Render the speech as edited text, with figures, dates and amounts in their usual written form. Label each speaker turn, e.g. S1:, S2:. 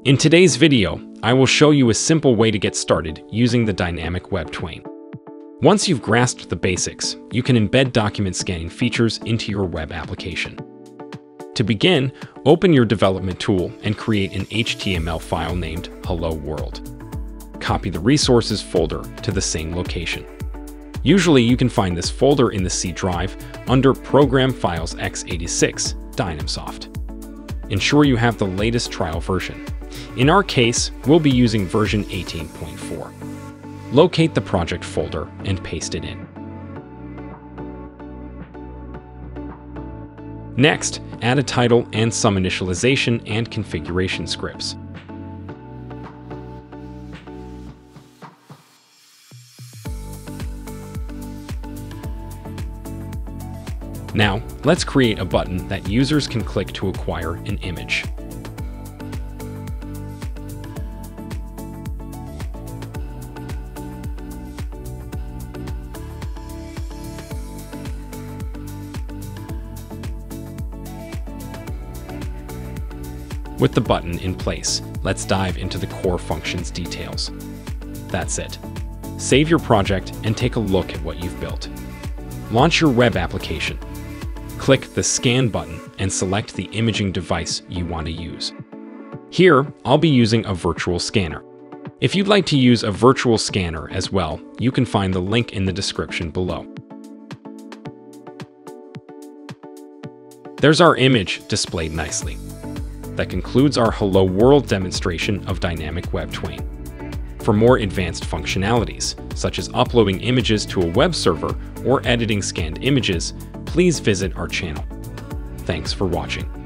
S1: In today's video, I will show you a simple way to get started using the Dynamic Web TWAIN. Once you've grasped the basics, you can embed document scanning features into your web application. To begin, open your development tool and create an HTML file named Hello World. Copy the resources folder to the same location. Usually you can find this folder in the C drive under Program Files x86, Dynamsoft. Ensure you have the latest trial version. In our case, we'll be using version 18.4. Locate the project folder and paste it in. Next, add a title and some initialization and configuration scripts. Now, let's create a button that users can click to acquire an image. With the button in place, let's dive into the core functions details. That's it. Save your project and take a look at what you've built. Launch your web application. Click the Scan button and select the imaging device you want to use. Here, I'll be using a virtual scanner. If you'd like to use a virtual scanner as well, you can find the link in the description below. There's our image displayed nicely. That concludes our Hello World demonstration of Dynamic Web TWAIN. For more advanced functionalities, such as uploading images to a web server or editing scanned images, please visit our channel. Thanks for watching.